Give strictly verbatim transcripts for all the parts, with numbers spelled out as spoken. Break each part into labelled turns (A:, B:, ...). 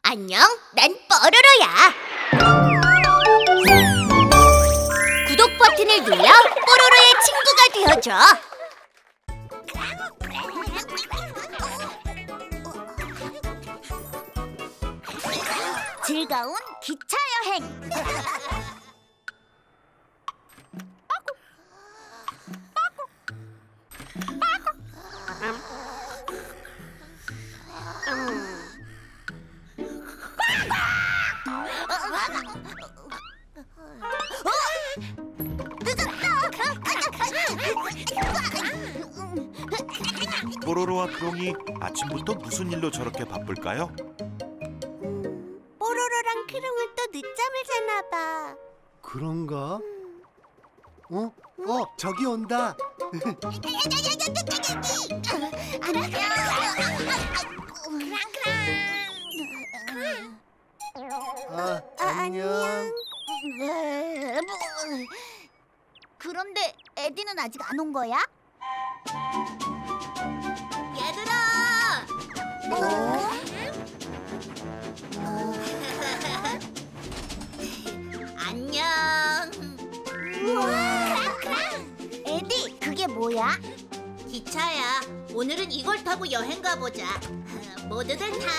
A: 안녕, 난 뽀로로야. 구독 버튼을 눌러 뽀로로의 친구가 되어줘. 즐거운 기차 여행.
B: 뽀로로와 크롱이 아침부터 무슨 일로 저렇게 바쁠까요?
A: 음, 뽀로로랑 크롱은 또 늦잠을 자나 봐.
C: 그런가? 어? 어, 저기 온다. 아, 안녕.
A: 그런데 에디는 아직 안 온 거야? 얘들아!
C: 어?
A: 안녕. 에디, 그게 뭐야? 기차야. 오늘은 이걸 타고 여행 가보자. 모두들 타.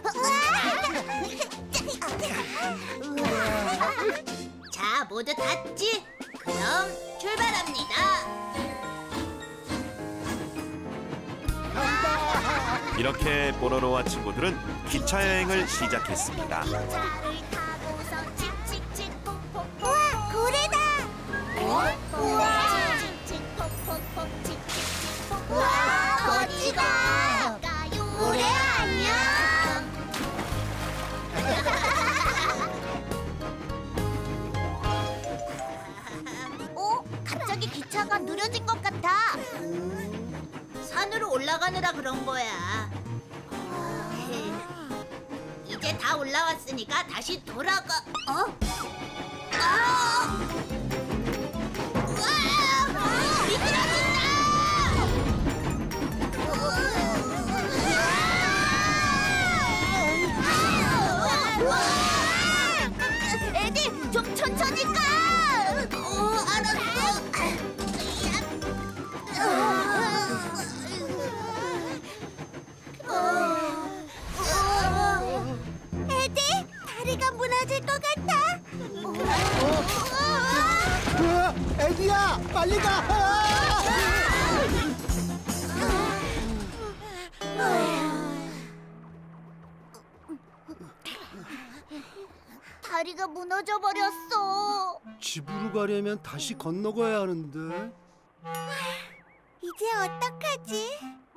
A: 자, 모두 탔지? 그럼 출발합니다.
B: 이렇게 뽀로로와 친구들은 기차 여행을 시작했습니다.
A: 우와, 고래다! 우와! 우와, 멋지다! 고래야, 안녕! 어? 갑자기 기차가 느려진 것 같아. 산으로 올라가느라 그런 거야. 이제 다 올라왔으니까 다시 돌아가. 어? 아! 우와! 미끄러진다! 에디, 좀 천천히 가! 어, 알았어. 에디, 다리가 무너질 것 같아.
C: 으아, 에디야, 빨리 가.
A: 다리가 무너져 버렸어.
C: 집으로 가려면 다시 건너가야 하는데.
A: 이제 어떡하지?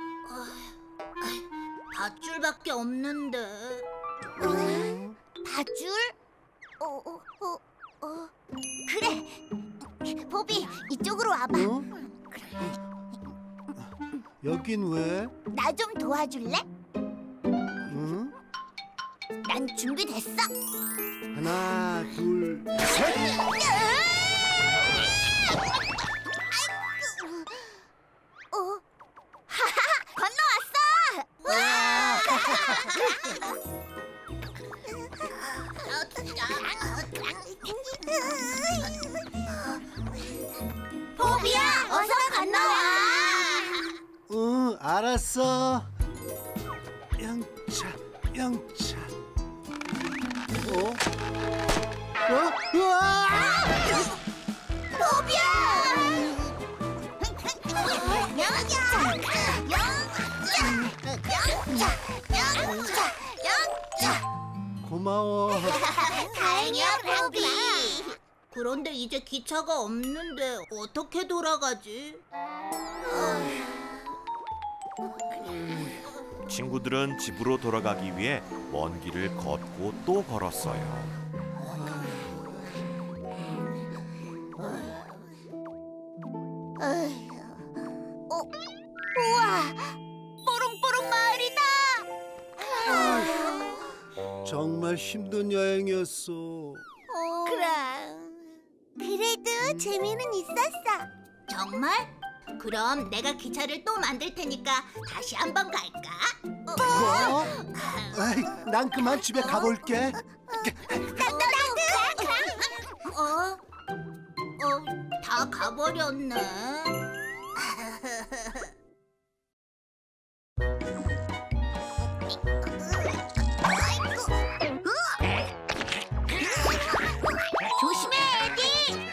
A: 밧줄밖에 없는데.
C: 어?
A: 밧줄? 어, 어, 어, 어. 그래. 보비, 이쪽으로 와봐.
C: 어? 여긴 왜?
A: 나 좀 도와줄래?
C: 응?
A: 난 준비됐어.
C: 하나, 둘, 셋.
A: 어? 하하, 건너왔어. 보비야, 어서 건너와.
C: 응, 알았어. 영차, 영차. 어? 어? 우와!
A: 보비야. 영차, 영차, 영차, 영차, 영차.
C: 고마워.
A: 다행이야, 보비. 그런데 이제 기차가 없는데 어떻게 돌아가지?
B: 친구들은 집으로 돌아가기 위해 먼 길을 걷고 또 걸었어요.
A: 어, 우와, 뽀롱뽀롱 마을이다.
C: 정말 힘든 여행이었어.
A: 그럼 그래도 재미는 있었어. 정말? 그럼 내가 기차를 또 만들 테니까 다시 한번 갈까?
C: 뭐? 에이, 난 그만 집에 가볼게.
A: 어? 어, 다 가버렸네. 조심해, 에디.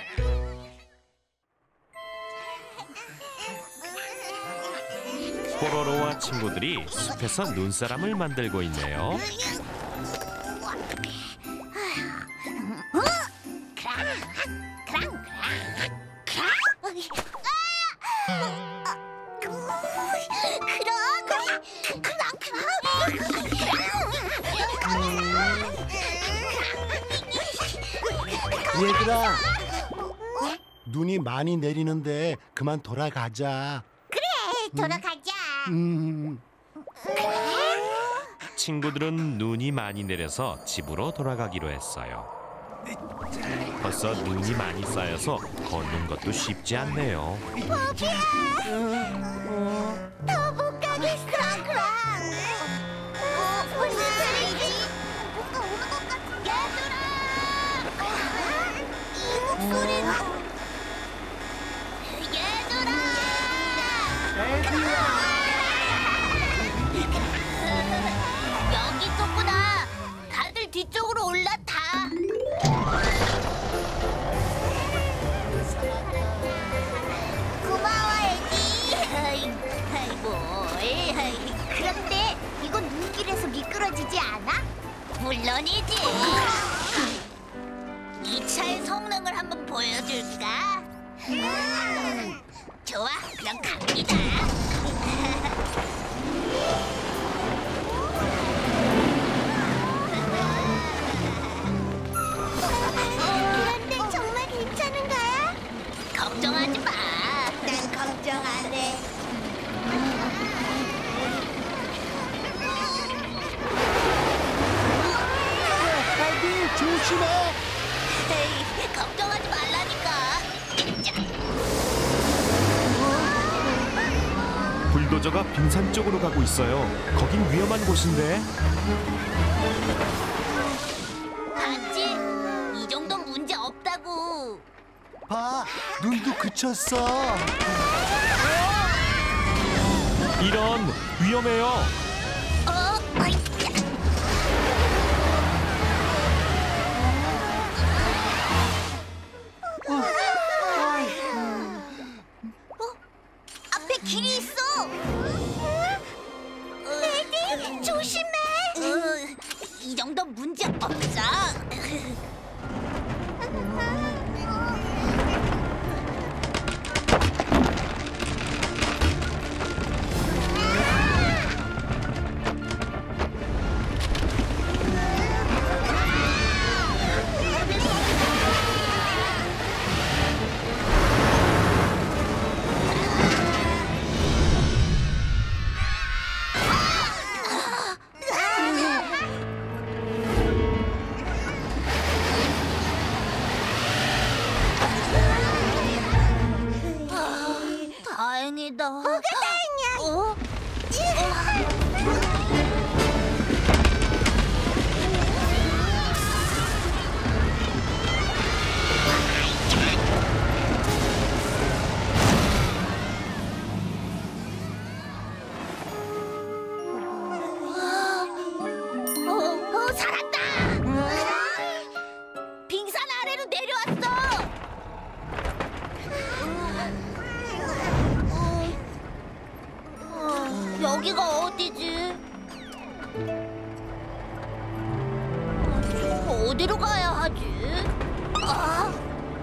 B: 뽀로로와 친구들이 숲에서 눈사람을 만들고 있네요.
C: 얘들아, 눈이 많이 내리는데 그만 돌아가자.
A: 돌아가자.
C: 음,
B: 친구들은 눈이 많이 내려서 집으로 돌아가기로 했어요. 벌써 눈이 많이 쌓여서 걷는 것도 쉽지 않네요.
A: 더 못 가겠어. 그럼. 어, 무슨 소리지? 뭔가 오는 것 같은 얘들아. 이 목소리는. 얘들아. 여기 있었구나. 다들 뒤쪽으로 올라타. 고마워, 에디. 아이, 아이고, 에이, 그런데 이건 눈길에서 미끄러지지 않아? 물론이지. 이 차의 성능을 한번 보여줄까? 음, 좋아, 그럼 갑니다. 그런데 정말 괜찮은 거야? 걱정하지 마. 난 걱정 안 해.
C: 에디 조심해.
A: 에이, 걱정하지 말라니까.
B: 불도저가 빙산 쪽으로 가고 있어요. 거긴 위험한 곳인데.
A: 봤지? 이 정도는 문제 없다고.
C: 봐, 눈도 그쳤어.
B: 이런, 위험해요.
A: 어? 아이, 앞에 길이 있어. 에디, 조심해. 이 정도 문제 없어. 다행이다. 뭐가 다행이야? 어? 어, 어, 살았다. 빙산 아래로 내려왔어. 어, 여기가 어디지? 어디로 가야 하지? 아?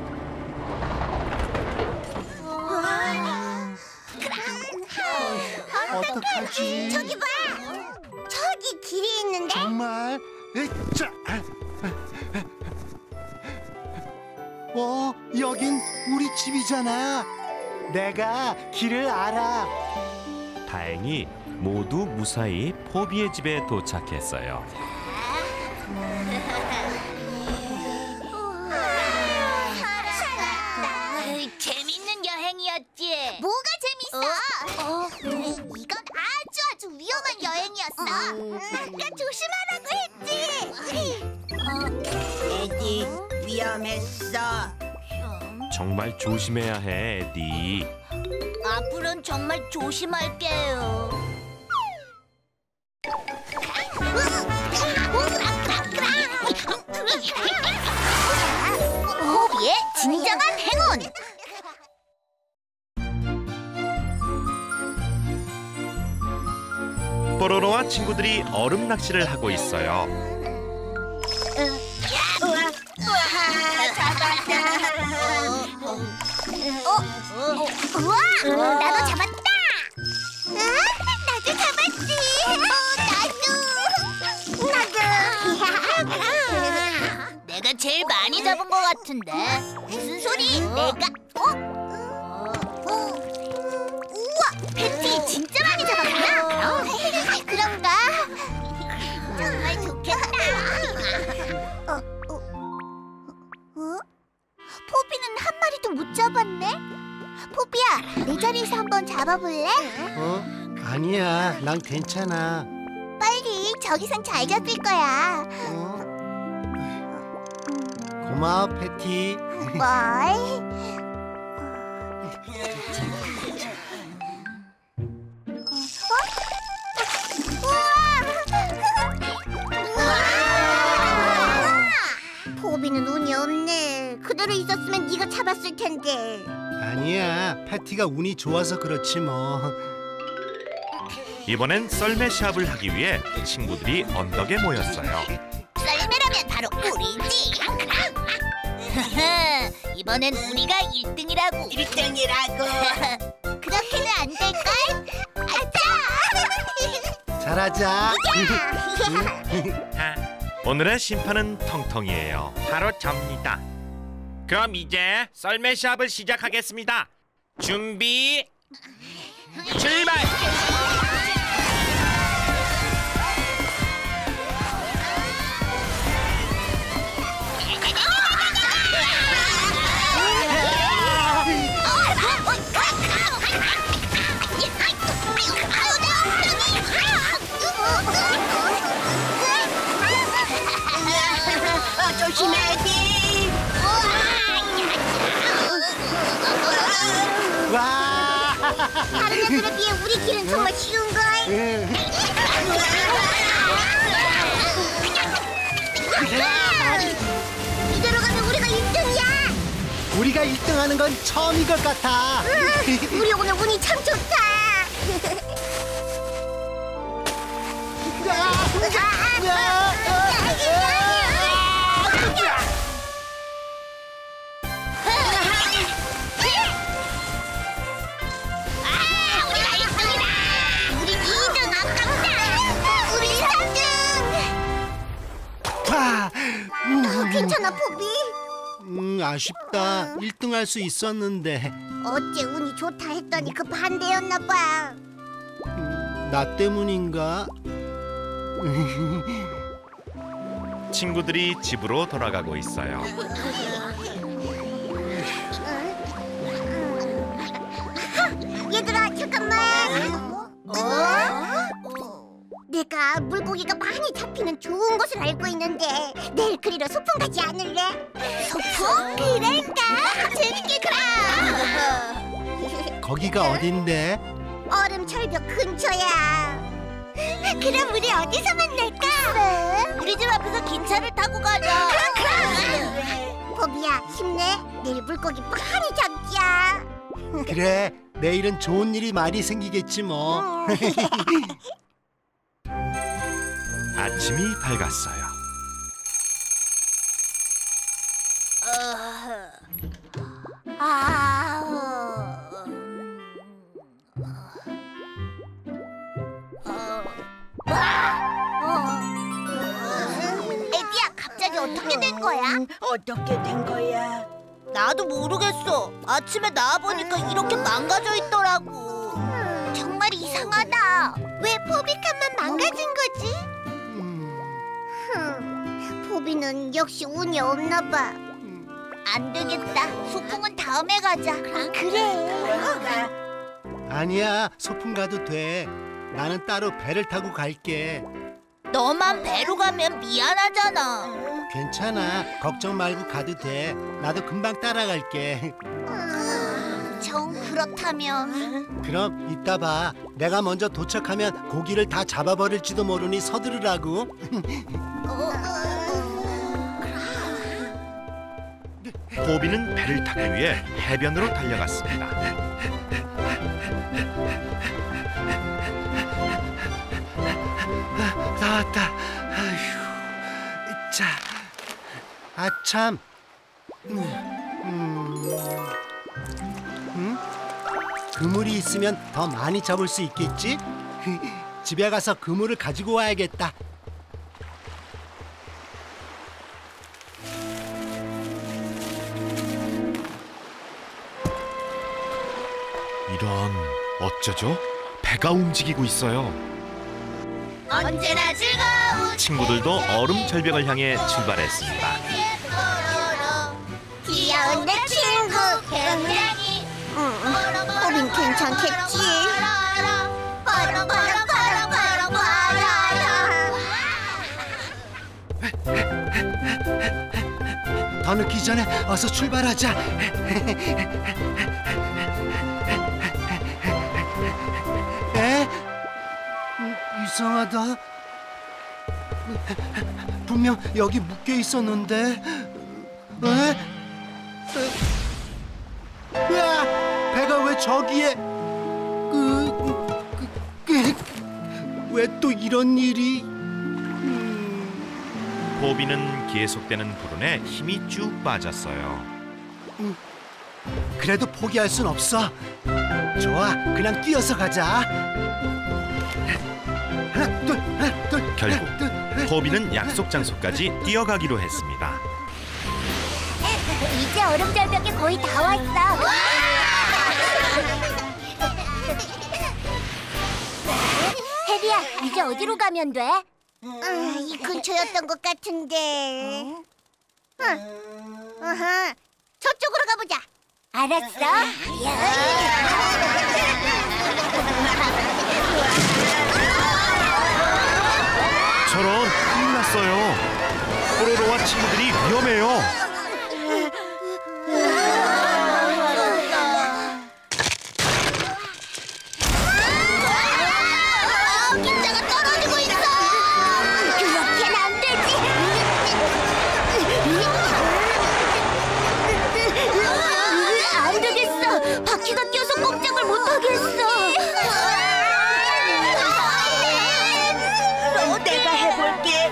C: 어떡하지?
A: 저기 봐! 저기 길이 있는데?
C: 정말? 으짜. 어, 여긴 우리 집이잖아. 내가 길을 알아.
B: 다행히 모두 무사히 포비의 집에 도착했어요.
A: 살았다. 재밌는 여행이었지? 뭐가
D: 에디, 위험했어.
B: 정말 조심해야 해, 에디.
A: 앞으로는 정말 조심할게요. 호비의 진정한 행운.
B: 뽀로로와 친구들이 얼음 낚시를 하고 있어요.
D: 우와, 우와, 잡았다.
A: 어? 우와! 나도 잡았다! 아, 나도 잡았지! 어, 나도! 나도! 내가 제일 많이 잡은 것 같은데. 무슨 소리? 내가... 어? 어? 우와! 패티 진짜 많이 잡았구나! 그런가? 정말 좋겠다! 어? 어? 어? 포비는 한 마리도 못 잡았네? 포비야, 내 자리에서 한번 잡아볼래?
C: 어? 아니야, 난 괜찮아.
A: 빨리, 저기선 잘 잡힐 거야.
C: 어? 고마워, 패티.
A: 뭘? 포비는 운이 없네. 그대로 있었으면 네가 잡았을 텐데.
C: 아니야, 패티가 운이 좋아서 그렇지 뭐.
B: 이번엔 썰매 시합을 하기 위해 친구들이 언덕에 모였어요.
A: 썰매라면 바로 우리지. 이번엔 우리가 일 등이라고.
D: 일 등이라고.
A: 그렇게는 안 될걸? 아차!
C: 잘하자.
B: 오늘의 심판은 텅텅이에요. 바로 접니다. 그럼 이제 썰매 시합을 시작하겠습니다. 준비, 출발!
D: 어, 조심해, 에디.
C: 와!
A: 다른 애들에 비해 우리 길은 정말 쉬운걸? 이대로 가면 우리가 일 등이야!
C: 우리가 일 등 하는 건 처음인 것 같아.
A: 우리 오늘 운이 참 좋다!
C: 와!
A: 괜찮아, 포비?
C: 음, 아쉽다. 일 등 할 수 있었는데.
A: 어째 운이 좋다 했더니 그 반대였나 봐.
C: 나 때문인가?
B: 친구들이 집으로 돌아가고 있어요.
A: 얘들아, 잠깐만. 어? 내가 물고기가 많이 잡히는 좋은 곳을 알고 있는데 내일 그리러 소풍 가지 않을래? 소풍? 그럴까? 재밌겠다.
C: 거기가 어딘데?
A: 얼음 절벽 근처야. 그럼 우리 어디서 만날까? 우리 집 앞에서 기차를 타고 가자. 포비야, 힘내. 내일 물고기 많이 잡자.
C: 그래, 내일은 좋은 일이 많이 생기겠지 뭐.
B: 아침이 밝았어요.
A: 아, 애기야, 갑자기 어떻게 된 거야?
D: 어떻게 된 거야?
A: 나도 모르겠어. 아침에 나와보니까 이렇게 망가져 있더라고. 정말 이상하다. 왜 포비칸만 망가진 거지? 흠, 포비는 역시 운이 없나 봐. 안 되겠다. 소풍은 다음에 가자. 그래.
C: 아니야, 소풍 가도 돼. 나는 따로 배를 타고 갈게.
A: 너만 배로 가면 미안하잖아.
C: 괜찮아. 걱정 말고 가도 돼. 나도 금방 따라갈게.
A: 정 그렇다면
C: 그럼 이따 봐. 내가 먼저 도착하면 고기를 다 잡아버릴지도 모르니 서두르라고.
B: 포비는 배를 타기 위해 해변으로 달려갔습니다.
C: 나왔다. 아휴. 자, 아참. 음, 음, 음? 그물이 있으면 더 많이 잡을 수 있겠지? 집에 가서 그물을 가지고 와야겠다.
B: 이런, 어쩌죠? 배가 움직이고 있어요.
A: 언제나 즐거운
B: 친구들도 얼음 절벽을 향해 출발했습니다.
A: 귀여운 내 친구 굉장히 응, 우린 괜찮겠지. 걸어 걸어 걸어 걸어 걸어.
C: 더 늦기 전에 어서 출발하자. 에? 음, 이상하다. 분명 여기 묶여 있었는데. 에? 야, 배가 왜 저기에? 그, 그, 그, 왜 또 이런 일이? 음,
B: 포비는 계속되는 불운에 힘이 쭉 빠졌어요.
C: 그래도 포기할 순 없어. 좋아, 그냥 뛰어서 가자. 하나, 둘, 하나, 둘.
B: 결국
C: 하나, 둘, 하나.
B: 포비는 약속 장소까지 뛰어가기로 했습니다.
A: 이제 얼음 절벽에 거의 다 왔어. 해리야, 이제 어디로 가면 돼? 음, 이 근처였던 것 같은데. 응. 어허, 저쪽으로 가보자. 알았어.
B: 저런, 큰일 났어요. 뽀로로와 친구들이 위험해요.
A: 긴장가 떨어지고 있어. 그렇게는 안 되지. 안 되겠어. 바퀴가 껴서 꼼짝을 못 하겠어.
D: 어, 내가 해볼게.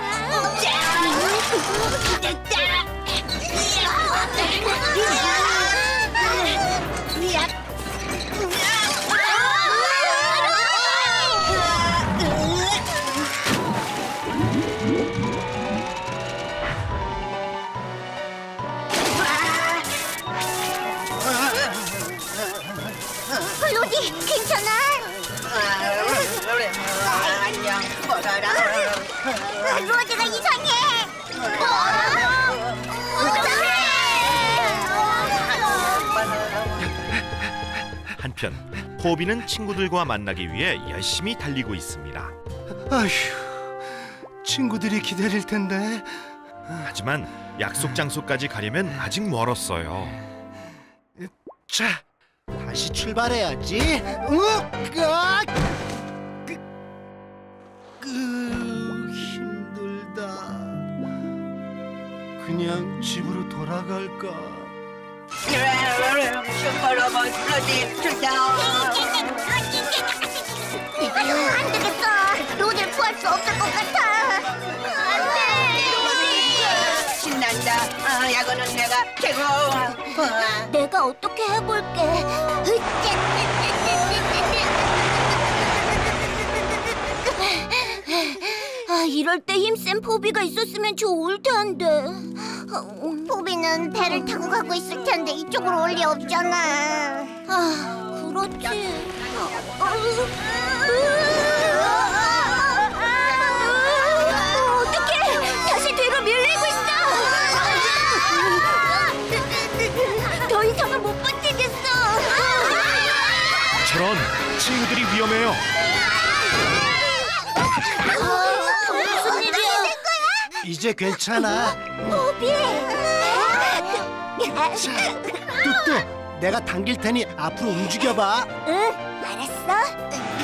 A: 로디, 괜찮아?
D: 안녕, 뽀로로.
A: 로디가 이상해.
B: 한편 포비는 친구들과 만나기 위해 열심히 달리고 있습니다.
C: 아휴, 친구들이 기다릴 텐데.
B: 하지만 약속 장소까지 가려면 아직 멀었어요.
C: 자, 다시 출발해야지. 으아! 그, 그, 힘들다. 그냥 집으로 돌아갈까?
D: 슈퍼로봇 로디 출동.
A: 안 되겠어. 로디를 구할 수 없을 것 같아. 안 돼. 로디.
D: 신난다. 아, 야구는 내가 최고. 아.
A: 내가 어떻게 해볼게. 아, 이럴 때 힘센 포비가 있었으면 좋을 텐데. 포비는 배를 타고 가고 있을 텐데 이쪽으로 올 리 없잖아. 아, 그렇지. 어떡해! 다시 뒤로 밀리고 있어. 더 이상은 못 버티겠어.
B: 저런, 친구들이 위험해요.
A: 무슨
C: 이제 괜찮아.
A: 포비.
C: 뚜뚜, 내가 당길 테니 앞으로 움직여봐.
A: 응, 알았어.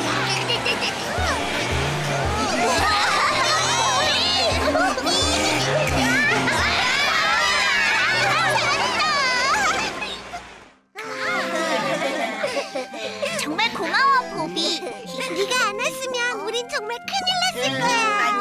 A: 정말 고마워, 포비. 네가 안 왔으면 우린 정말 큰일 났을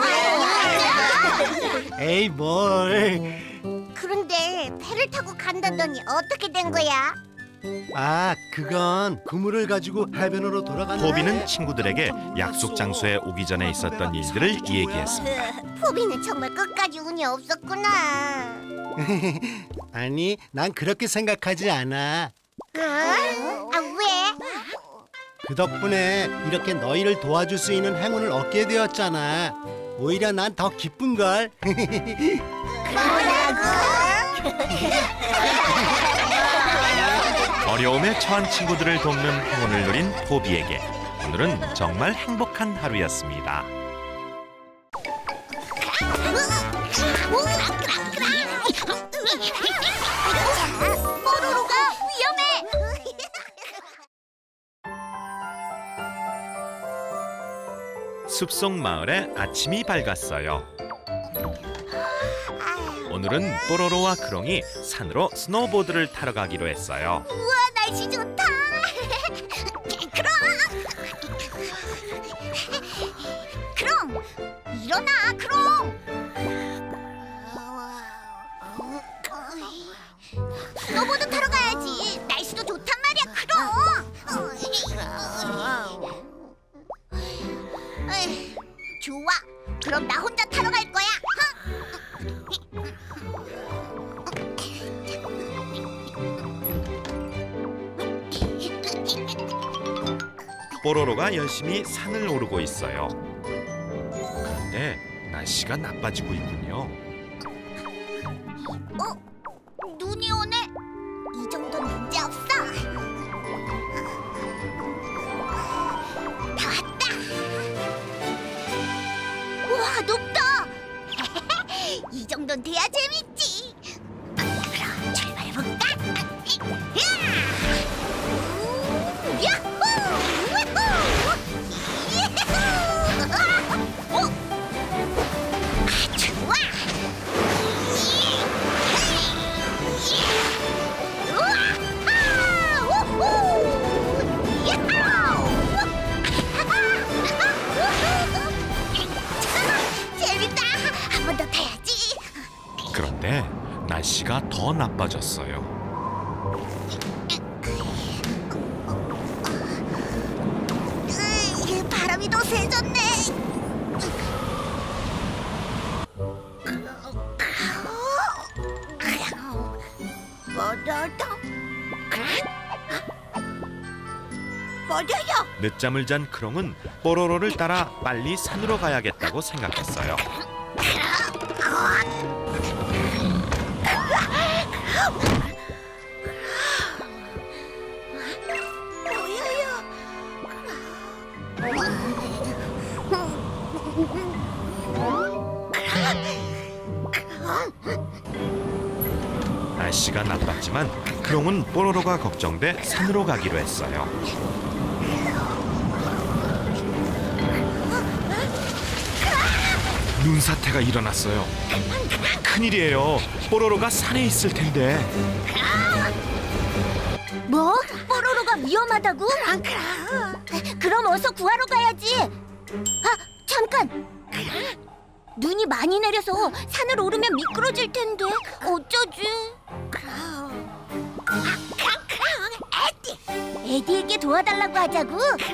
A: 거야.
C: 에이, 뭘.
A: 그런데 배를 타고 간다더니 어떻게 된 거야?
C: 아, 그건 그물을 가지고 해변으로 돌아가는.
B: 포비는 친구들에게 약속 장소에 오기 전에 있었던 일들을 얘기했습니다.
A: 포비는 정말 끝까지 운이 없었구나.
C: 아니, 난 그렇게 생각하지 않아.
A: 어? 아, 왜?
C: 그 덕분에 이렇게 너희를 도와줄 수 있는 행운을 얻게 되었잖아. 오히려 난 더 기쁜걸.
B: 어려움에 처한 친구들을 돕는 행운을 누린 포비에게 오늘은 정말 행복한 하루였습니다.
A: 뽀로로가 위험해.
B: 숲속 마을에 아침이 밝았어요. 오늘은 뽀로로와 크롱이 산으로 스노우보드를 타러 가기로 했어요.
A: 우와, 날씨 좋다. 그럼 그럼 일어나, 그럼. 스노보드 타러 가야지. 날씨도 좋단 말이야, 그럼. 에이, 좋아. 그럼 나 혼자 타러 갈 거야.
B: 뽀로로가 열심히 산을 오르고 있어요. 그런데 날씨가 나빠지고 있군요.
A: 어? 눈이 오네. 이 정도는 문제 없어. 다 왔다. 우와, 높다. 이 정도는 돼야 재밌지. 그럼 출발해볼까? 야호! 오! 아, 좋아. 재밌다. 한 번 더 타야지.
B: 그런데 날씨가 더 나빠졌어요.
A: 으이, 바람이 더 세졌네. 뭐야?
B: 늦잠을 잔 크롱은 뽀로로를 따라 빨리 산으로 가야겠다고 생각했어요. 날씨가 나빴지만 크롱은 뽀로로가 걱정돼 산으로 가기로 했어요. 눈사태가 일어났어요. 큰일이에요. 뽀로로가 산에 있을 텐데.
A: 뭐? 뽀로로가 위험하다고? 그럼 어서 구하러 가야지. 아, 잠깐. 눈이 많이 내려서 산을 오르면 미끄러질 텐데 어쩌지? 에디. 에디에게 도와달라고 하자고?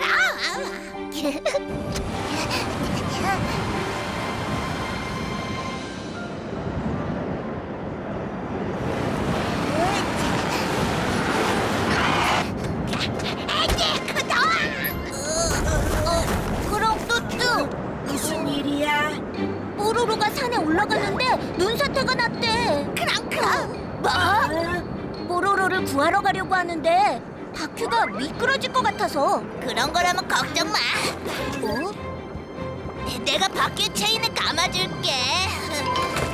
A: 뽀로로가 산에 올라가는데 눈사태가 났대. 크랑크랑. 뭐? 뽀로로를 구하러 가려고 하는데 바퀴가 미끄러질 것 같아서. 그런 거라면 걱정 마. 뭐? 내가 바퀴 체인을 감아줄게.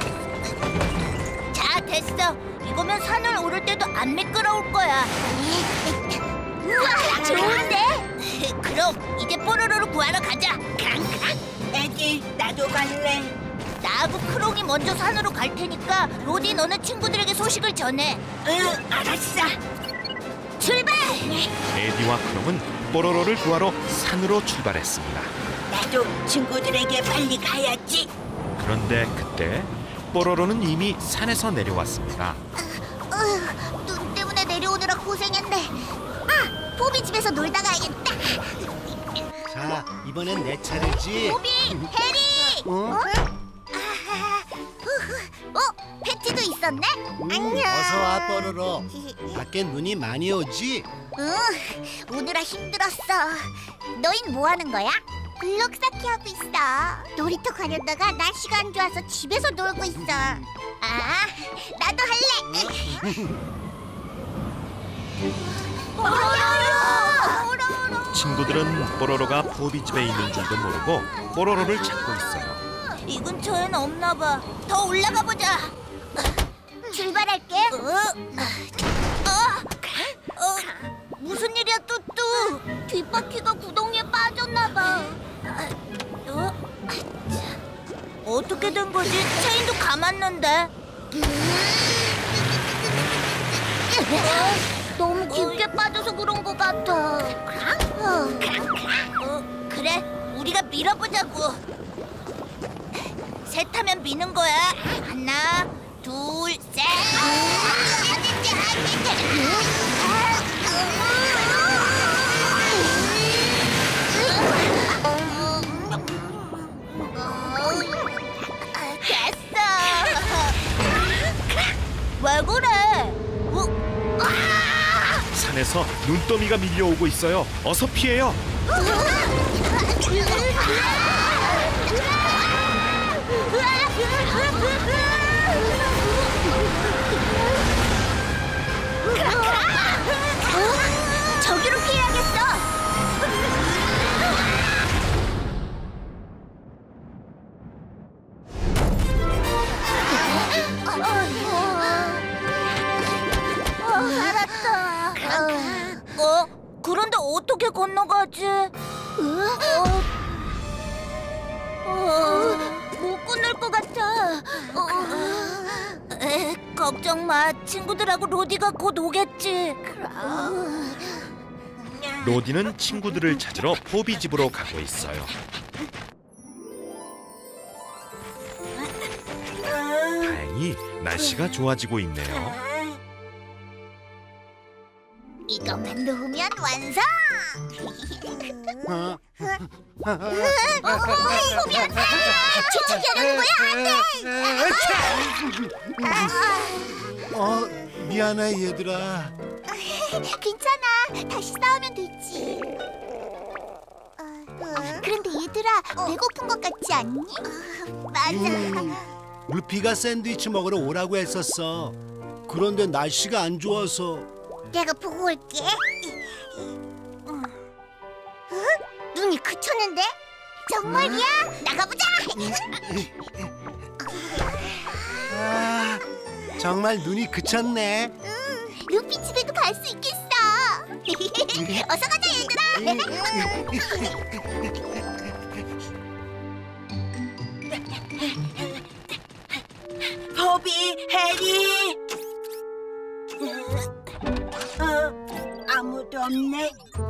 A: 됐어. 이거면 산을 오를 때도 안 미끄러울 거야. 우와, 좋은데? 그럼 이제 뽀로로를 구하러 가자.
D: 에디, 나도 갈래.
A: 나하고 크롱이 먼저 산으로 갈 테니까 로디 너는 친구들에게 소식을 전해.
D: 응, 알았어.
A: 출발!
B: 에디와 크롱은 뽀로로를 구하러 산으로 출발했습니다.
D: 나도 친구들에게 빨리 가야지.
B: 그런데 그때 뽀로로는 이미 산에서 내려왔습니다.
A: 어, 눈 때문에 내려오느라 고생했네. 아, 포비 집에서 놀다 가야겠다.
C: 자, 이번엔 내 차례지.
A: 포비, 해리!
C: 어?
A: 어, 패티도 있었네?
C: 음, 어서 와, 뽀로로. 밖에 눈이 많이 오지?
A: 응, 오느라 힘들었어. 너흰 뭐 하는 거야? 블록 쌓기 하고 있어. 놀이터 가려다가 날씨가 안 좋아서 집에서 놀고 있어. 아, 나도 할래. 뽀로로!
B: 친구들은 뽀로로가 포비 집에 있는 줄도 모르고 뽀로로를 찾고 있어요.
A: 이 근처엔 없나 봐. 더 올라가 보자. 출발할게. 어? 어? 어? 무슨 일이야, 뚜뚜? 뒷바퀴가 구덩이에 빠졌나 봐. 어? 어떻게 된 거지? 체인도 감았는데. 어? 너무 깊게 빠져서 그런 것 같아. 어, 그래, 우리가 밀어보자고. 셋 하면 미는 거야. 하나, 둘, 셋. 됐어. 왜 그래? 어? 아!
B: 산에서 눈더미가 밀려오고 있어요. 어서 피해요.
A: 저기로 피해야겠어. 어, 알았다. 어? 그런데 어떻게 건너가지? 어? 어, 못 건널 것 같아. 어. 에, 걱정 마. 친구들하고 로디가 곧 오겠지.
B: 로디는 친구들을 찾으러 포비 집으로 가고 있어요. 다행히 날씨가 좋아지고 있네요.
A: 이것만 놓으면 완성.
C: 어?
A: 어, 포비 안 돼. 재채기 하려는 거야. 안 돼.
C: 어, 미안해, 얘들아.
A: 괜찮아. 다시 싸우면 되지. 그런데 얘들아, 배고픈 것 같지 않니? 맞아.
C: 음, 루피가 샌드위치 먹으러 오라고 했었어. 그런데 날씨가 안 좋아서.
A: 내가 보고 올게. 어? 눈이 그쳤는데? 정말이야? 나가보자.
C: 아, 정말 눈이 그쳤네.
A: 루피 집에도 갈 수 있겠어. 어서 가자, 얘들아.
D: 포비, 해리. 어, 아무도 없네.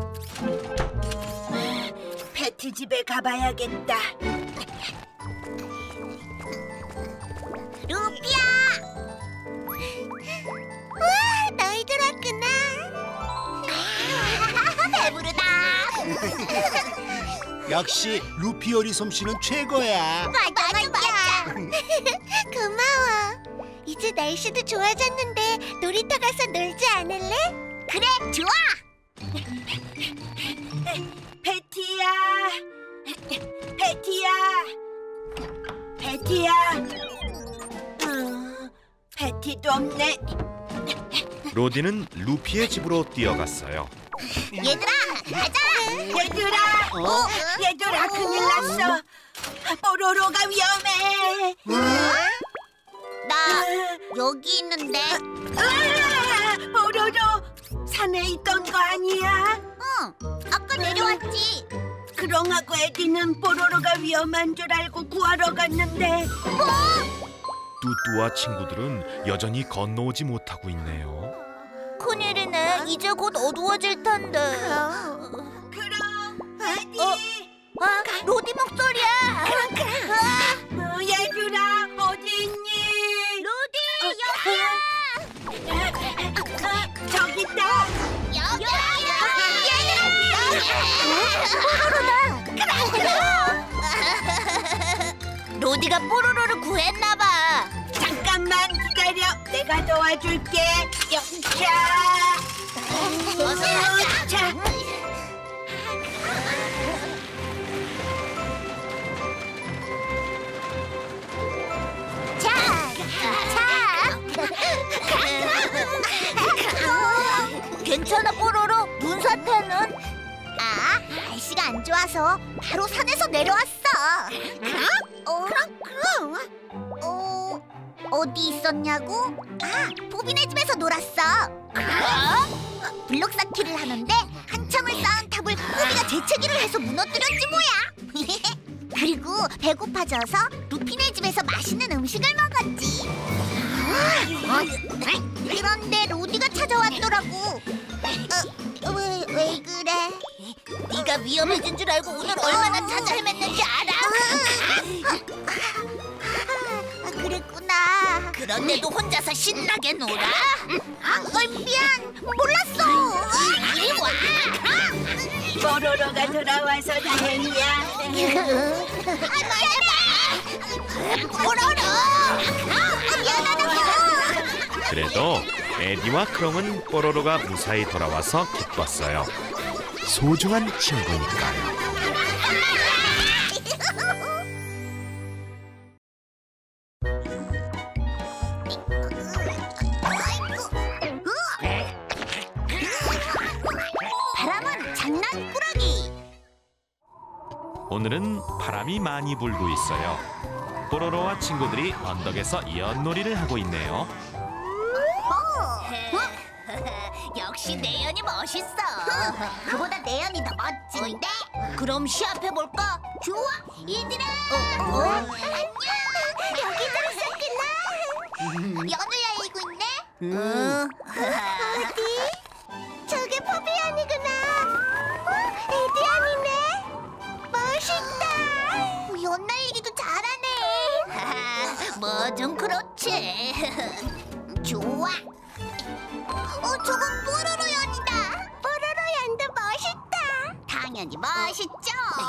D: 패티 집에 가봐야겠다.
A: 루피야. 우와, 너희들 왔구나. 배부르다.
C: 역시 루피 요리 솜씨는 최고야.
A: 맞아, 맞아. 고마워. 이제 날씨도 좋아졌는데 놀이터 가서 놀지 않을래? 그래, 좋아.
D: 패티야, 패티야, 패티야. 어, 패티도 없네.
B: 로디는 루피의 집으로 뛰어갔어요.
A: 얘들아, 가자.
D: 얘들아,
C: 어?
D: 얘들아, 큰일 났어. 뽀로로가 위험해.
A: 나 여기 있는데.
D: 아, 뽀로로, 산에 있던 거 아니야?
A: 응, 아까 내려왔지.
D: 크롱하고 에디는 뽀로로가 위험한 줄 알고 구하러 갔는데.
B: 뚜뚜와 친구들은 여전히 건너오지 못하고 있네요.
A: 큰일이네. 이제 곧 어두워질 텐데.
D: 크롱, 에디.
A: 어? 아, 로디 목소리야. 아,
D: 어, 얘들아, 어디 있니?
A: 로디 여기야.
D: 어, 저기 있다.
A: 여기야. 뽀로로다. 로디가 뽀로로를 구했나봐.
D: 잠깐만 기다려. 내가 도와줄게. 영차.
A: 어서 가자.
D: 자.
A: 자, 자. 괜찮아, 뽀로로. 눈사태는? 아, 날씨가 안 좋아서 바로 산에서 내려왔어. 그럼? 어, 그럼, 그럼. 어, 어디 있었냐고? 아, 보빈의 집에서 놀았어. 그럼? 블록 쌓기를 하는데 한참을 쌓은 탑을 보비가 재채기를 해서 무너뜨렸지 뭐야. 그리고 배고파져서 루피네 집에서 맛있는 음식을 먹었지. 그런데 로디가 찾아왔더라고. 어, 왜, 왜 그래? 네가 위험해진 줄 알고 오늘 얼마나 찾아 헤맸는지 알아? 아, 그랬구나. 그런데도 혼자서 신나게 놀아? 아, 미안, 몰랐어. 이리 와.
D: 뽀로로가 돌아와서 다행이야.
A: 미안해. 뽀로로. 미안하다고.
B: 그래도 에디와 크롱은 뽀로로가 무사히 돌아와서 기뻤어요. 소중한 친구니까요.
A: 바람은 장난꾸러기.
B: 오늘은 바람이 많이 불고 있어요. 뽀로로와 친구들이 언덕에서 연놀이를 하고 있네요.
A: 역시 내연이 멋있어. 그보다 내연이 더 멋진데? 그럼 시합해볼까? 좋아, 얘들아. 어, 어? 안녕. 여기들 있었구나. 연을 열리고 있네.
C: 음.
A: 어디? 저게 포비안이구나. 어, 에디안이네. 멋있다. 연 날리기도 잘하네. 뭐 좀 그렇지. 좋아. 어, 저건 뽀로로 연이다. 뽀로로 연도 멋있다. 당연히 멋있죠.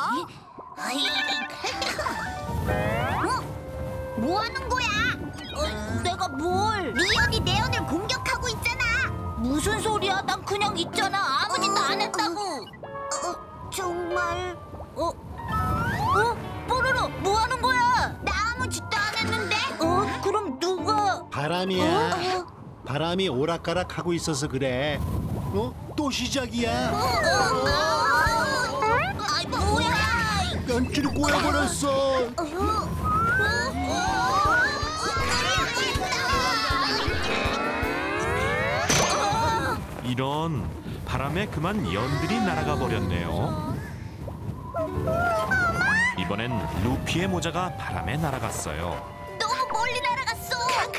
A: 어? 뭐 하는 거야? 어, 내가 뭘? 네 연이 내 연을 공격하고 있잖아. 무슨 소리야? 난 그냥 있잖아. 아무 짓도 안 했다고. 어, 정말? 어? 어? 뽀로로, 뭐 하는 거야? 나 아무 짓도 안 했는데? 어? 그럼 누가?
C: 바람이야.
A: 어?
C: 바람이 오락가락 하고 있어서 그래. 어? 또 시작이야.
A: 아이 뭐야?
C: 연줄이 꼬여버렸어.
B: 이런 바람에 그만 연들이 날아가 버렸네요. 이번엔 루피의 모자가 바람에 날아갔어요.
A: 너무 멀리 날아갔어.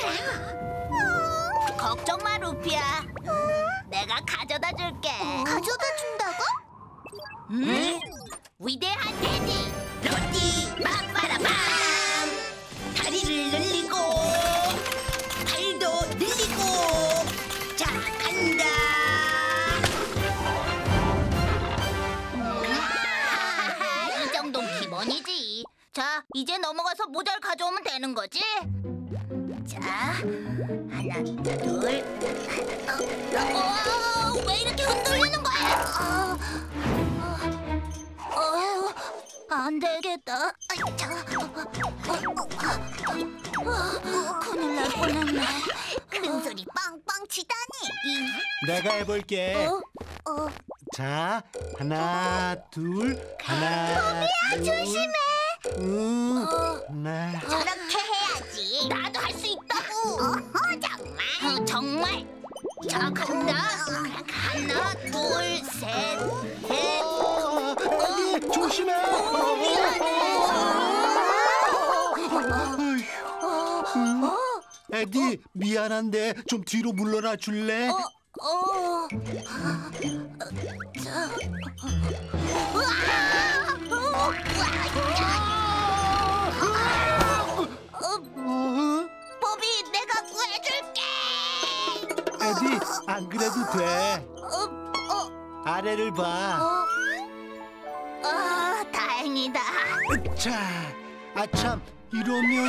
A: 걱정 마, 루피야. 내가 가져다 줄게. 가져다 준다고? 응? 위대한 테디 로디 빰빠라밤. 다리를 늘리고 발도 늘리고. 자, 간다. 이 정도는 기본이지. 자, 이제 넘어가서 모자를 가져오면 되는 거지? 자, 하나, 둘. 어, 어, 왜 이렇게 흔들리는 거야? 어, 어, 어, 안 되겠다. 아이, 자, 어, 어, 어, 큰일 날 뻔했네. 큰 소리 빵빵 치다니.
C: 내가 해볼게.
A: 어, 어,
C: 자, 하나, 둘, 하나, 둘.
A: 조심해.
C: 음,
A: 어.
C: 하나.
A: 저렇게 해야지. 나도 할 수 있다고. 어허, 정말. 자, 간다. 하나, 둘, 셋, 넷.
C: 어, 에디 조심해. 음, 에디 미안한데 좀 뒤로 물러나 줄래?
A: 어, 어. 자.
C: 어?
A: 버비, 내가 구해줄게.
C: 에디 안 그래도 돼.
A: 어, 어,
C: 아래를 봐.
A: 어. 아, 다행이다.
C: 자, 아참 이러면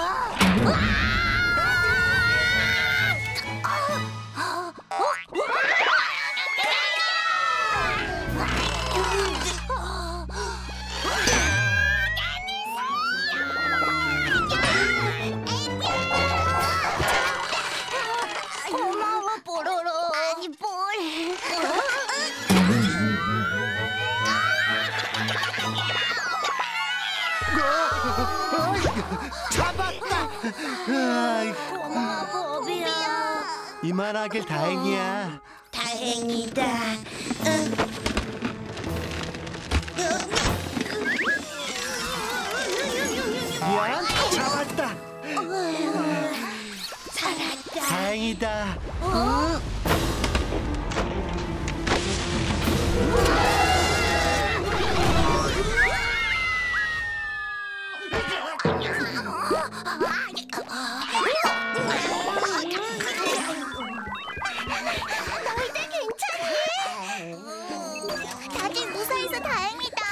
A: 고마워, 뽀로로. 아니, 뭘.
C: 잡았다. 아이,
A: 고마워, 버비야.
C: 이만하길 다행이야.
A: 다행이다.
C: 미안, 잡았다.
A: 살았다.
C: 다행이다.
A: 어? 너희들 괜찮니? 다들 무사해서 다행이다.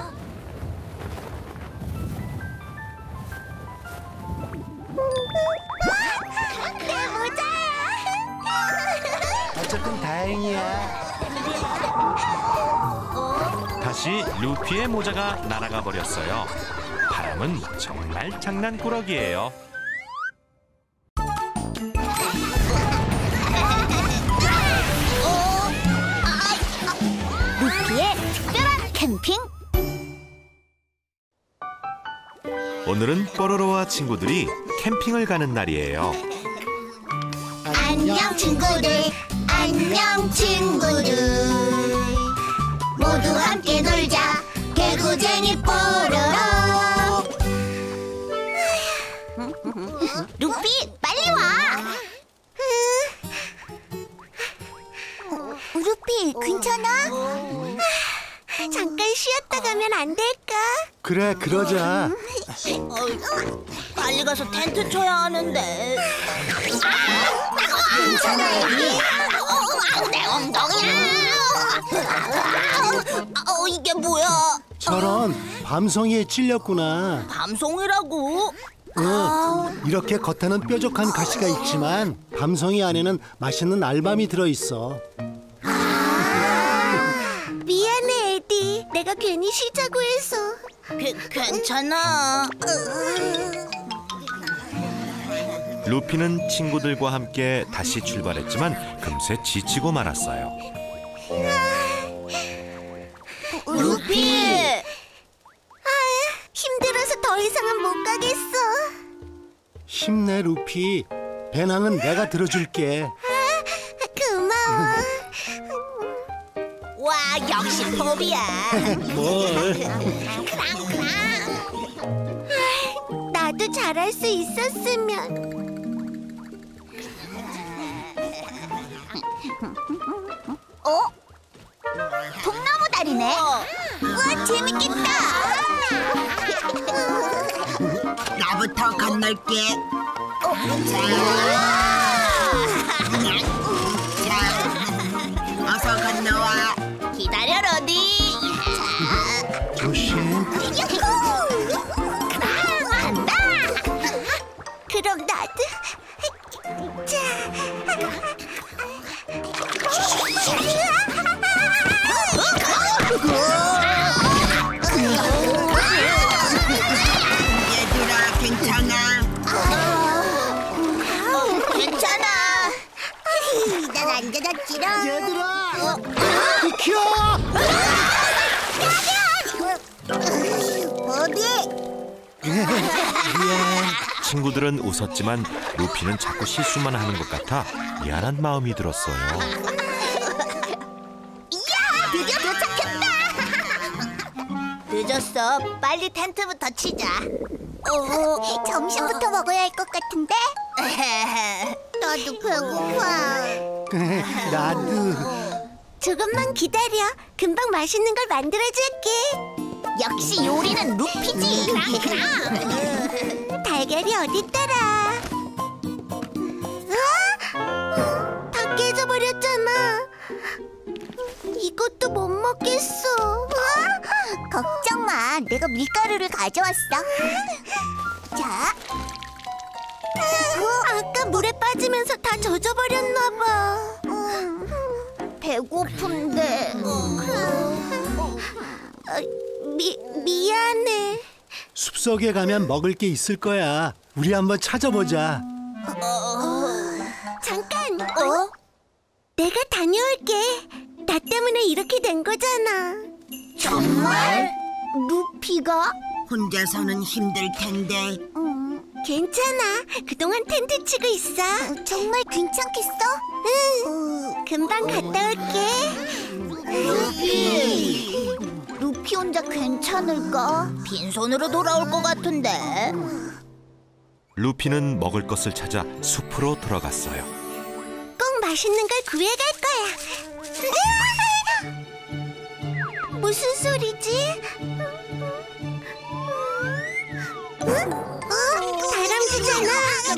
A: 내 모자야.
C: 어쨌든 다행이야.
B: 다시 루피의 모자가 날아가 버렸어요. 바람은 정말 장난꾸러기예요.
A: 루피의 특별한 캠핑.
B: 오늘은 뽀로로와 친구들이 캠핑을 가는 날이에요.
A: 안녕 친구들, 안녕 친구들. 모두 함께 놀자, 개구쟁이 뽀로로. 루피, 빨리 와. 루피, 괜찮아? 잠깐 쉬었다 가면 안 될까?
C: 그래, 그러자.
A: 빨리 가서 텐트 쳐야 하는데. 괜찮아, 애기. 내 엉덩이야. 어, 이게 뭐야?
C: 저런 밤송이에 찔렸구나.
A: 밤송이라고?
C: 응, 이렇게 겉에는 뾰족한 가시가 있지만 밤송이 안에는 맛있는 알밤이 들어있어.
A: 미안해, 에디. 내가 괜히 쉬자고 해서. 괜찮아.
B: 루피는 친구들과 함께 다시 출발했지만 금세 지치고 말았어요.
A: 루피! 힘들어서 더 이상은 못 가겠어.
C: 힘내, 루피. 배낭은 내가 들어줄게.
A: 고마워. 와, 역시 포비야.
C: 뭘?
A: 나도 잘할 수 있었으면. 어? 통나무 다리네. 우와, 재밌겠다.
D: 나부터 건널게.
A: 어,
D: 자, 어서 건너와.
A: 기다려, 로디.
C: 조심.
A: 간다. 그럼 나도. 자.
D: 얘들아, 괜찮아.
B: 친구들은 웃었지만 루피는 자꾸 실수만 하는 것 같아 미안한 마음이 들었어요.
A: 드디어 도착했다. 늦었어. 빨리 텐트부터 치자. 어, 점심부터 먹어야 할 것 같은데? 나도 배고파.
C: 나도.
A: 조금만 기다려. 금방 맛있는 걸 만들어줄게. 역시 요리는 루피지. 달걀이 어딨더라? 아! 다 깨져버렸잖아. 이것도 못 먹겠어. 아! 걱정 마. 내가 밀가루를 가져왔어. 자. 아까 물에 빠지면서 다 젖어버렸나 봐. 배고픈데. 미, 미안해.
C: 숲속에 가면 먹을 게 있을 거야. 우리 한번 찾아보자.
A: 잠깐. 어? 내가 다녀올게. 나 때문에 이렇게 된 거잖아. 정말? 루피가?
D: 혼자서는 힘들 텐데.
A: 음, 괜찮아. 그동안 텐트 치고 있어. 정말 괜찮겠어? 응. 금방 갔다 올게. 루피. 루피 혼자 괜찮을까? 빈손으로 돌아올 것 같은데.
B: 루피는 먹을 것을 찾아 숲으로 들어갔어요.
A: 꼭 맛있는 걸 구해갈 거야. 무슨 소리지? 응? 어? 다람쥐잖아.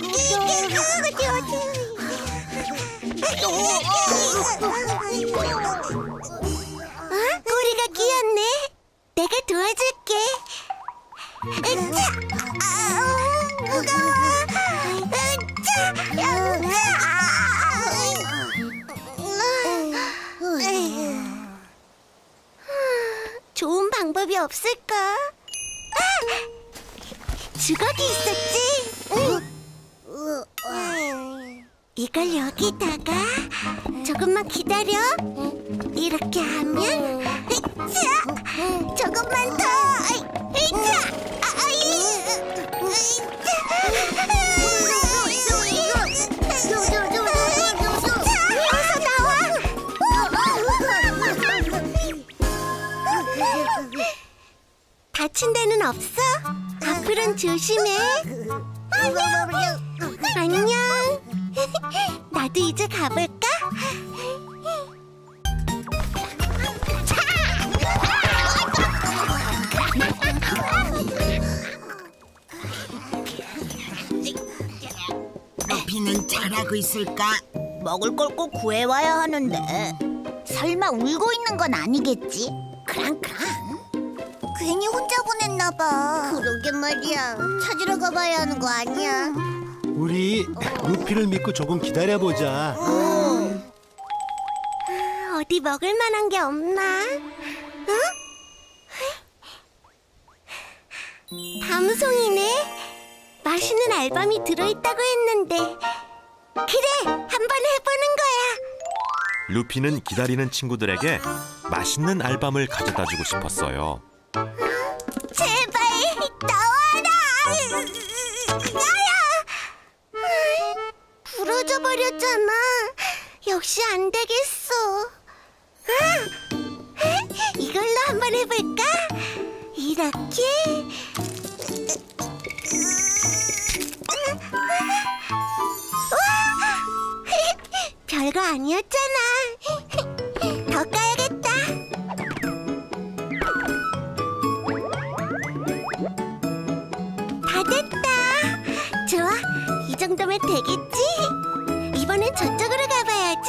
A: 어? 꼬리가 끼었네. 내가 도와줄게. 으쌰! 아, 무거워. 좋은 방법이 없을까? 아! 주걱이 있었지? 응. 이걸 여기다가 조금만 기다려. 이렇게 하면 으쌰! 조금만 더. 으쌰! 어서 나와. 다친 데는 없어? 앞으로는 조심해. 안녕. 나도 이제 가볼까?
D: 루피는 잘하고 있을까?
A: 먹을 걸 꼭 구해와야 하는데. 설마 울고 있는 건 아니겠지? 크랑크랑. 괜히 혼자 보냈나 봐. 그러게 말이야. 찾으러 가봐야 하는 거 아니야?
C: 우리 루피를 믿고 조금 기다려보자.
A: 어디 먹을 만한 게 없나? 응? 밤송이네. 맛있는 알밤이 들어있다고 했는데. 그래, 한번 해보는 거야.
B: 루피는 기다리는 친구들에게 맛있는 알밤을 가져다주고 싶었어요.
A: 제발 나와라. 나야. 부러져 버렸잖아. 역시 안 되겠어. 아! 이걸로 한번 해볼까? 이렇게. 와! 별거 아니었잖아. 더 까야겠다. 다 됐다. 좋아, 이 정도면 되겠지? 이번엔 저쪽으로 가봐야지.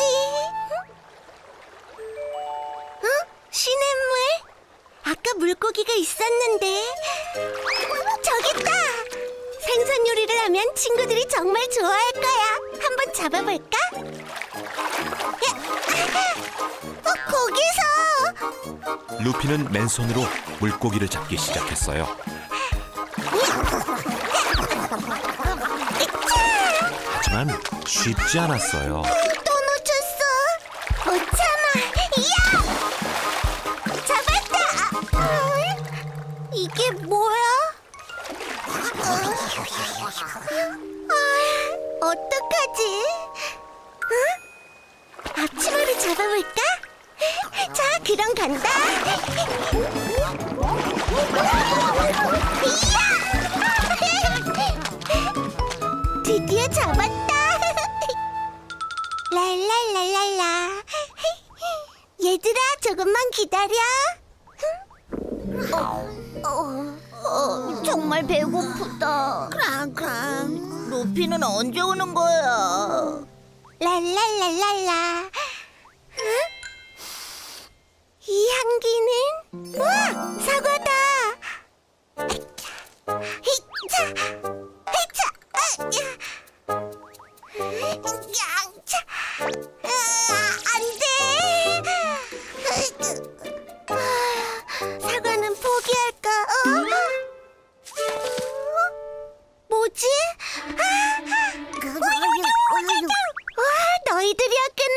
A: 어? 시냇물? 아까 물고기가 있었는데. 저기 있다. 생선 요리를 하면 친구들이 정말 좋아할 거야. 한번 잡아볼까? 어, 거기서.
B: 루피는 맨손으로 물고기를 잡기 시작했어요. 하지만 쉽지 않았어요.
A: 또 놓쳤어. 못 참아. 이야! 잡았다. 어? 이게 뭐야? 어? 어떡하지? 응? 앞치마를 잡아볼까? 자, 그럼 간다. 드디어 잡았다. 랄랄랄랄라. 얘들아, 조금만 기다려. 어, 어, 어, 정말 배고프다. 크랑크랑. 루피는 언제 오는 거야? 랄랄랄랄라. 응? 이 향기는? 우와! 사과다! 히차! 히차! 아, 야. 양차! 아, 안 돼! 사과는 포기할까? 어? 뭐지? 와, 너희들이었구나.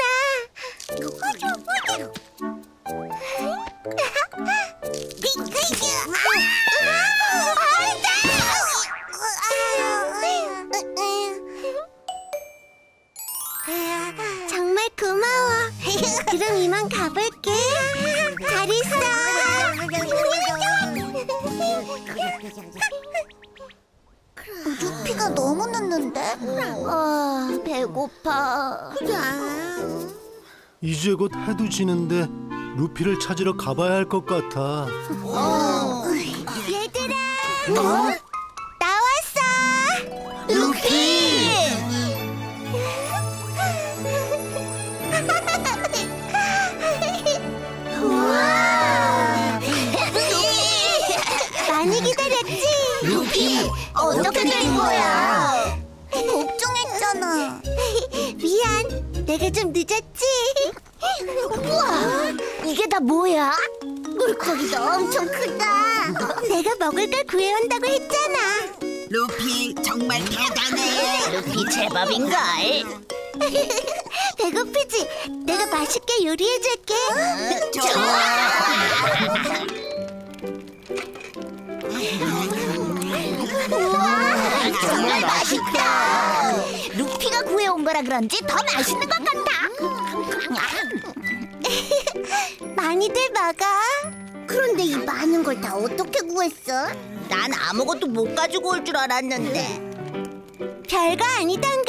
A: 정말 고마워. 그럼 이만 가볼게. 잘 있어. 루피가 너무 늦는데? 아, 배고파.
C: 이제 곧 해도 지는데 루피를 찾으러 가봐야 할 것 같아.
A: 어. 얘들아! 어? 나왔어! 루피! 우와! 많이 기다렸지? 루피! 어떻게 된 거야? 걱정했잖아. 미안, 내가 좀 늦었지? 우와! 이게 다 뭐야? 물고기도 엄청 크다. 내가 먹을 걸 구해온다고 했잖아.
D: 루피 정말 대단해.
A: 루피 제법인걸. 배고프지? 내가 맛있게 요리해줄게.
D: 좋아.
A: 우와, 정말 맛있다. 루피가 구해온 거라 그런지 더 맛있는 것 같아. 많이들 먹어. 그런데 이 많은 걸 다 어떻게 구했어? 난 아무것도 못 가지고 올 줄 알았는데. 별거 아니던걸?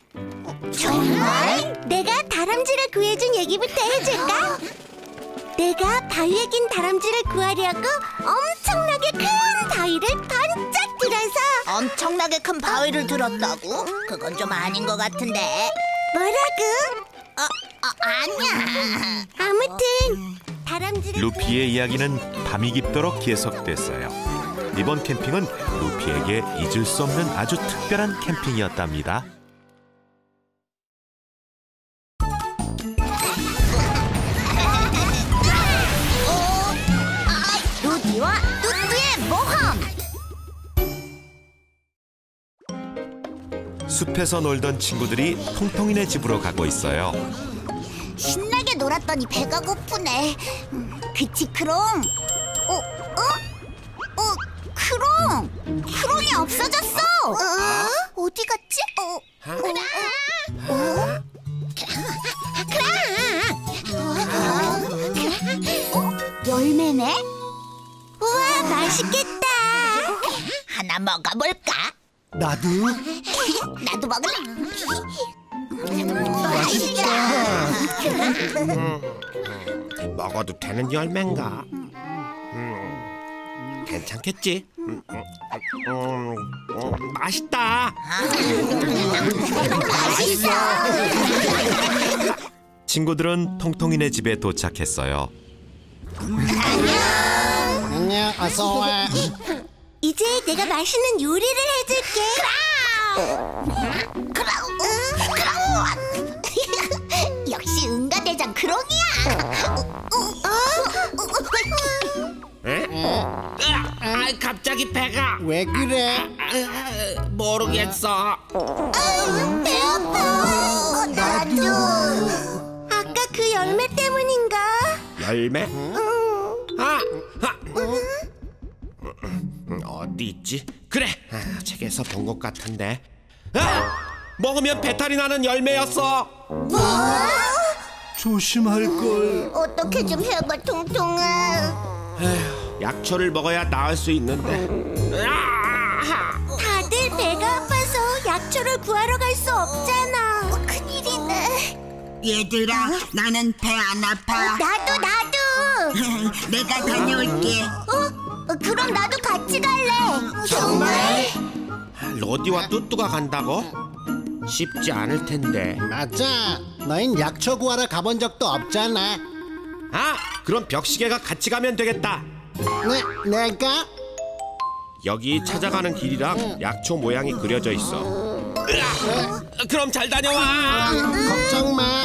A: 정말? 내가 다람쥐를 구해준 얘기부터 해줄까? 내가 바위에 낀 다람쥐를 구하려고 엄청나게 큰 바위를 번쩍 들어서. 엄청나게 큰 바위를 들었다고? 그건 좀 아닌 것 같은데. 뭐라고? 어, 어, 아니야. 아무튼 다람쥐를
B: 루피의 이야기는 밤이 깊도록 계속됐어요. 이번 캠핑은 루피에게 잊을 수 없는 아주 특별한 캠핑이었답니다.
A: 루디와 뚜뚜의 모험.
B: 숲에서 놀던 친구들이 통통이네 집으로 가고 있어요.
A: 신나게 놀았더니 배가 고프네. 음, 그치 크롱? 어? 어? 어? 크롱! 크롱이 없어졌어! 어? 어디 갔지? 어? 어? 어? 크롱! 어? 열매네? 우와, 맛있겠다. 하나 먹어볼까?
C: 나도.
A: 나도 먹을래.
C: 맛있다.
E: 음, 먹어도 되는 열매인가? 음, 괜찮겠지? 음, 음, 음, 음, 맛있다.
A: 맛있어.
B: 친구들은 통통이네 집에 도착했어요.
C: 안녕, 어서 와.
A: 이제 내가 맛있는 요리를 해줄게. 크라우! 크라우! 크라우! 역시 응가대장 크롱이야.
E: 에? 아, 갑자기 배가.
C: 왜 그래?
E: 아, 모르겠어.
A: 배 아파. 나도. 아까 그 열매 때문인가?
E: 열매? 아, 아. 어디 어디 있지? 그래, 아, 책에서 본 것 같은데. 아! 먹으면 배탈이 나는 열매였어.
A: 뭐?
C: 조심할 걸.
A: 어떻게 좀 해봐, 통통아.
E: 에휴, 약초를 먹어야 나을 수 있는데.
A: 다들 배가 아파서 약초를 구하러 갈 수 없잖아. 어, 큰일이네.
D: 얘들아, 나는 배 안 아파.
A: 나도 나도.
D: 내가 다녀올게.
A: 어? 어, 그럼 나도 같이 갈래. 정말?
E: 로디와 뚜뚜가 간다고? 쉽지 않을 텐데.
C: 맞아. 너흰 약초 구하러 가본 적도 없잖아.
E: 아, 그럼 벽시계가 같이 가면 되겠다.
C: 네, 내가?
E: 여기 찾아가는 길이랑 약초 모양이 그려져 있어. 으아, 그럼 잘 다녀와.
C: 걱정 마.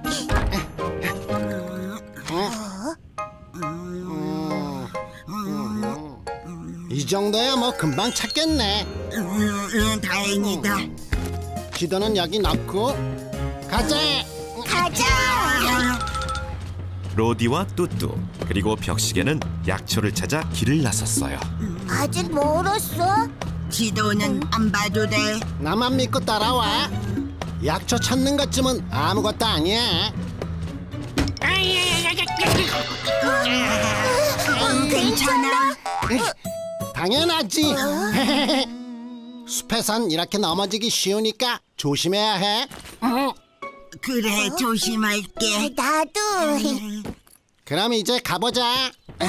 C: 이 정도야 뭐 금방 찾겠네.
D: 음, 음, 다행이다.
C: 지도는 여기 넣고 가자.
A: 가자.
B: 로디와 뚜뚜 그리고 벽시계는 약초를 찾아 길을 나섰어요.
A: 아직 멀었어?
D: 지도는 안 봐도 돼.
C: 나만 믿고 따라와. 약초 찾는 것쯤은 아무것도 아니야.
A: 어, 괜찮아?
C: 당연하지. 숲에선 이렇게 넘어지기 쉬우니까 조심해야 해.
D: 그래, 조심할게.
A: 나도.
C: 그럼 이제 가보자.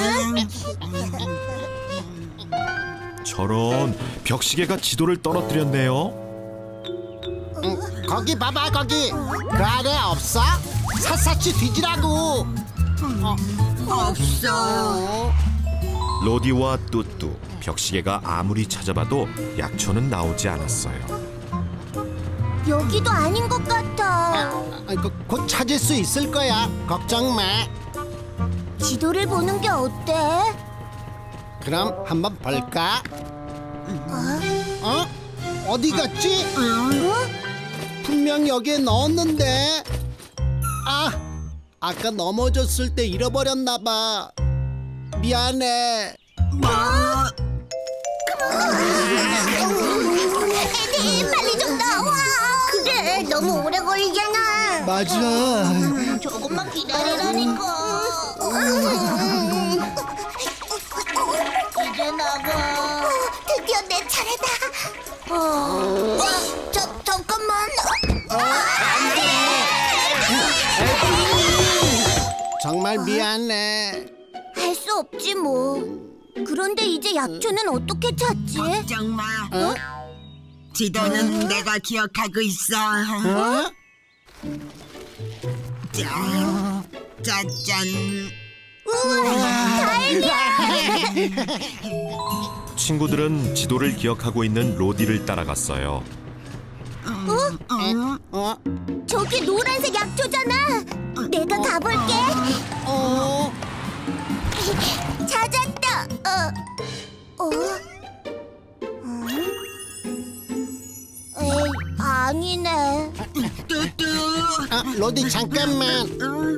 B: 저런, 벽시계가 지도를 떨어뜨렸네요.
C: 응, 거기 봐봐, 거기. 그 아래 없어? 샅샅이 뒤지라고.
D: 없어.
B: 로디와 뚜뚜, 벽시계가 아무리 찾아봐도 약초는 나오지 않았어요.
A: 여기도 아닌 것 같아.
C: 아, 그, 곧 찾을 수 있을 거야. 걱정 마.
A: 지도를 보는 게 어때?
C: 그럼 한번 볼까? 어? 어디 갔지?
A: 어?
C: 분명 여기에 넣었는데. 아, 아까 넘어졌을 때 잃어버렸나 봐. 미안해.
D: 뭐?
A: 에디, 빨리 좀 나와. 그래, 너무 오래 걸리잖아.
C: 맞아.
A: 조금만 기다리라니까. 이제 나가. 드디어 내 차례다. 어, 어 저, 잠깐만.
C: 정말 미안해.
A: 할 수 없지 뭐. 그런데 이제 약초는 어떻게 찾지?
D: 걱정 마.
C: 어?
D: 지도는 내가 기억하고 있어.
C: 어?
D: 짠, 짜잔.
B: 친구들은 지도를 기억하고 있는 로디를 따라갔어요.
C: 어?
A: 저기 노란색 약초잖아. 내가 가볼게.
C: 어?
A: 찾았다. 어? 어? 어? 에이, 아니네.
D: 뚜뚜.
C: 아, 로디 잠깐만.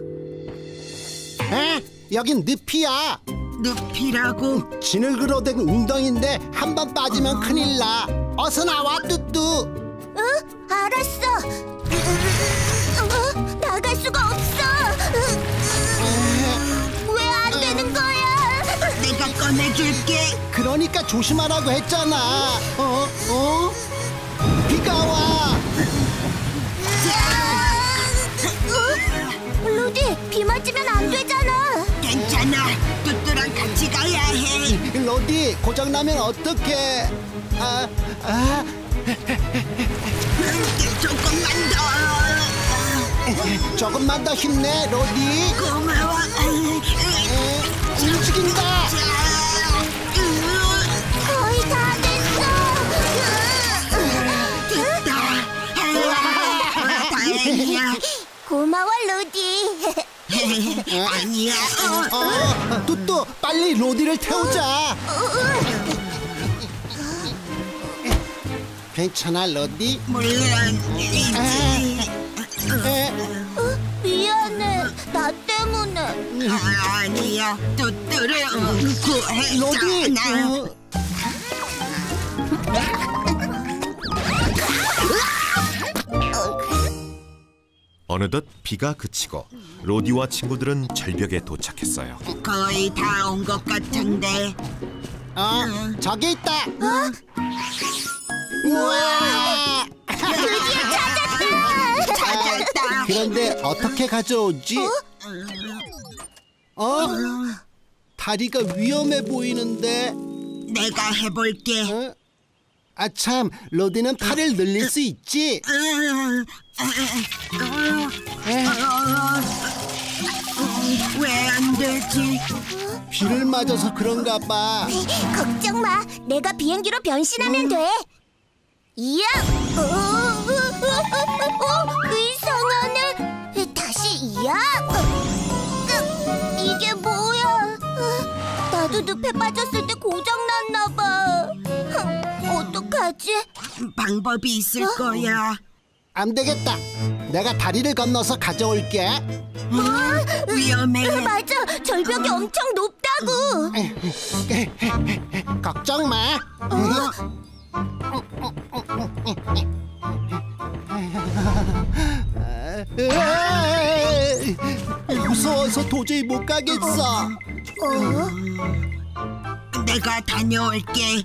C: 에? 여긴 늪이야.
D: 늪이라고?
C: 지늘그러 된 웅덩이인데 한 번 빠지면 큰일 나. 어서 나와, 뚜뚜.
A: 응? 알았어. 어? 나갈 수가 없어. 왜 안 되는 거야?
D: 내가 꺼내줄게.
C: 그러니까 조심하라고 했잖아. 어? 어? 비가 와.
A: 어? 로디, 비 맞으면 안 되잖아.
D: 괜찮아. 뚜뚜랑 같이 가야 해.
C: 로디, 고장나면 어떡해. 아, 아.
D: 조금만 더.
C: 조금만 더 힘내, 로디.
D: 고마워.
C: 에, 움직인다.
A: 거의 다 됐어.
D: 됐다. 다행이야.
A: 고마워, 로디.
D: 아니야.
C: 어, 뚜뚜, 빨리 로디를 태우자. 괜찮아, 로디?
D: 물론이지.
C: 에,
A: 어? 미안해. 나 때문에.
D: 아니야. 뚜뚜를
C: 로디.
D: 구했잖아.
C: 어,
B: 어느덧 비가 그치고 로디와 친구들은 절벽에 도착했어요.
D: 거의 다 온 것 같은데.
C: 어, 저기 있다. 우와!
D: 찾았다.
C: 그런데 어떻게 가져오지? 어? 다리가 위험해 보이는데.
D: 내가 해볼게.
C: 어? 아 참, 로디는 팔을 늘릴 수 있지?
D: 왜 안 되지?
C: 비를 맞아서 그런가 봐.
A: 걱정 마. 내가 비행기로 변신하면 돼. 이야. 어, 어, 어, 어, 이상하네. 다시 이야. 어, 이게 뭐야? 어, 나도 늪에 빠졌을 때 고장 났나 봐. 어떡하지?
D: 방법이 있을
A: 어?
D: 거야.
C: 안 되겠다. 내가 다리를 건너서 가져올게.
D: 위험해.
A: 맞아. 절벽이 엄청 높다고.
C: 걱정 마. 무서워서 도저히 못 가겠어.
A: 어?
D: 내가 다녀올게.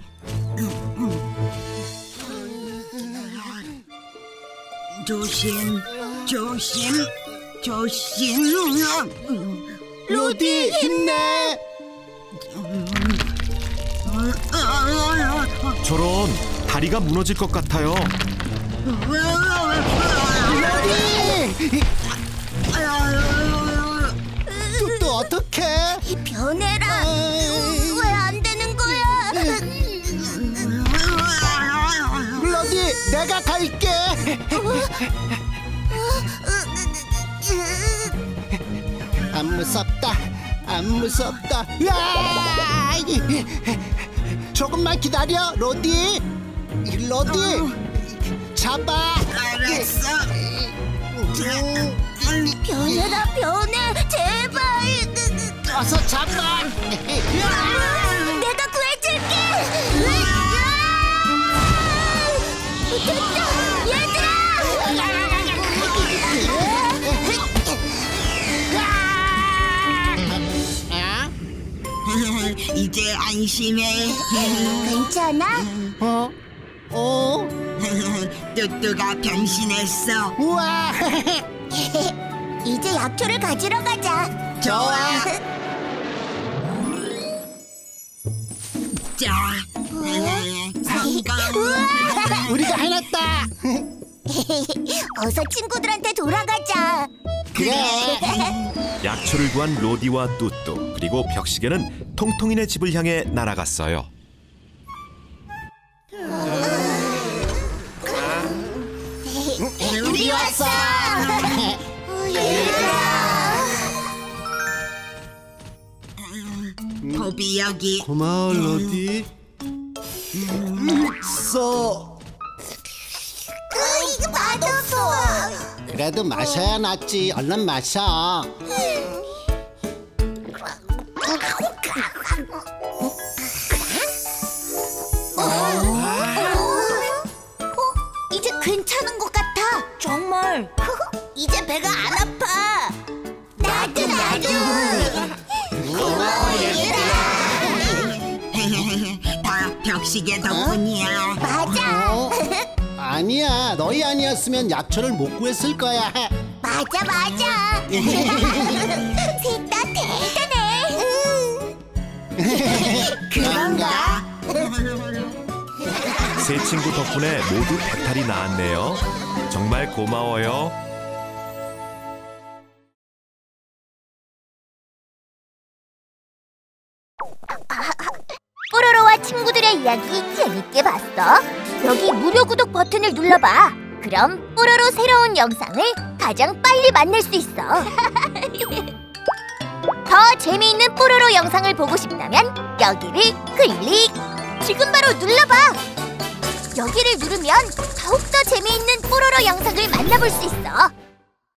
D: 조심, 조심, 조심.
C: 로디 힘내.
B: 저런, 다리가 무너질 것 같아요.
C: 또, 또 어떡해?
A: 변해라. 왜 안 되는 거야?
C: 로디 내가 갈게. 안 무섭다. 안 무섭다. 으아! 조금만 기다려, 로디. 로디, 잡아.
D: 알았어.
A: 변해라, 변해. 제발.
C: 어서 잡아.
A: 내가 구해줄게. 됐다, 얘들아.
D: 이제 안심해.
A: 괜찮아?
C: 어? 어?
D: 뚜뚜가 변신했어.
C: 우와.
A: 이제 약초를 가지러 가자.
D: 좋아. 자, 성공.
C: 우리가 해냈다.
A: 어서 친구들한테 돌아가자.
C: 그래.
B: 약초를 구한 로디와 뚜뚜 그리고 벽시계는 통통이네 집을 향해 날아갔어요.
A: 우리 왔어.
D: 보비 여기.
C: 고마워, 로디. 써.
A: 이거 맛없어.
C: 그래도 마셔야 낫지. 얼른 마셔.
A: 어, 이제 괜찮은 것 같아. 정말. 이제 배가 안 아파. 나도 나도. 고마워 얘들아.
D: 다 벽시계 덕분이야.
A: 맞아.
C: 어? 아니야. 너희 아니었으면 약초를 못 구했을 거야.
A: 맞아 맞아. 셋 다 대단해.
C: 그런가?
B: 세 친구 덕분에 모두 배탈이 나았네요. 정말 고마워요.
A: 뽀로로와 친구들의 이야기 재밌게 봤어? 여기 무료 구독 버튼을 눌러봐. 그럼 뽀로로 새로운 영상을 가장 빨리 만날 수 있어. 더 재미있는 뽀로로 영상을 보고 싶다면 여기를 클릭! 지금 바로 눌러봐! 여기를 누르면 더욱더 재미있는 뽀로로 영상을 만나볼 수 있어.